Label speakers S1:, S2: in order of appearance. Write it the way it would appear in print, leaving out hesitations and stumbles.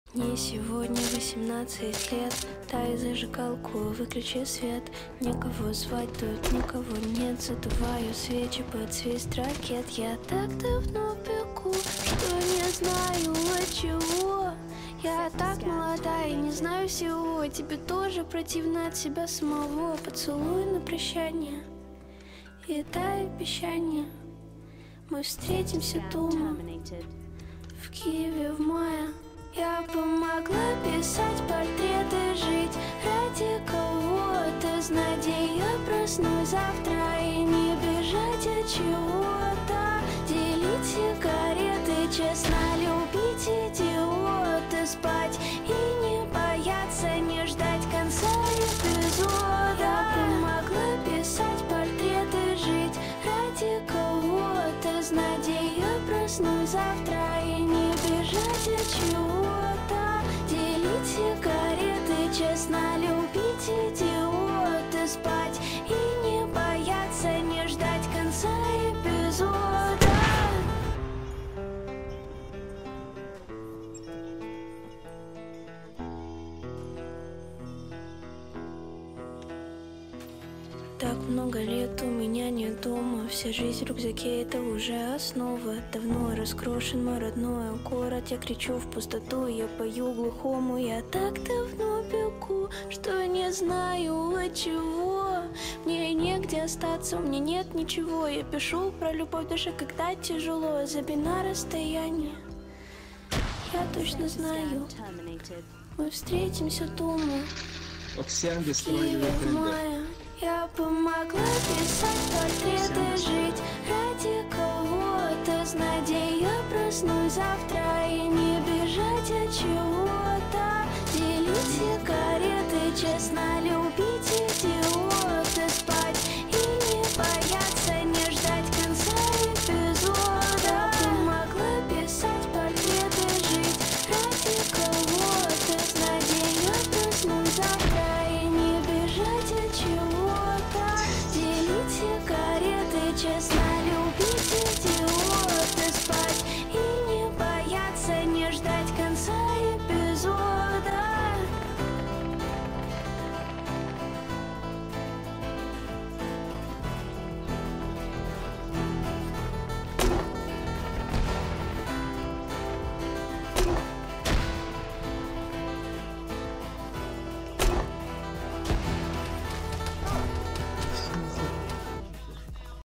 S1: Мне сегодня 18 лет. Дай зажигалку, выключи свет. Никого звать тут, никого нет. Задуваю свечи под свист ракет. Я так давно пеку, что не знаю от чего. Я так молода и не знаю всего. Тебе тоже противно от себя самого. Поцелуй на прощание и дай обещание. Мы встретимся дома в Киеве в мае. Я помогла писать портреты, жить ради кого-то. С надеей проснусь завтра и не бежать от чего-то. Делить сигареты, честно любить идиота. Спать и не бояться, не ждать конца эпизода. Я помогла писать портреты, жить ради кого-то. С надеей проснусь завтра и не бежать от чего-то. Делить сигареты, честно любить идиота. Спать и не бояться, не ждать конца эпизода. Так много лет у меня нет дома. Вся жизнь в рюкзаке — это уже основа. Давно раскрошен мой родной город. Я кричу в пустоту, я пою глухому. Я так давно пеку, что не знаю от чего. Мне негде остаться, у меня нет ничего. Я пишу про любовь даже когда тяжело. Забей на расстояние, я точно знаю. Мы встретимся дома
S2: Оксиан
S1: в
S2: Destroy
S1: Киеве
S2: Your
S1: в
S2: Tender.
S1: мае. Я помогла писать портреты, жить ради кого-то. С надеей проснусь завтра и не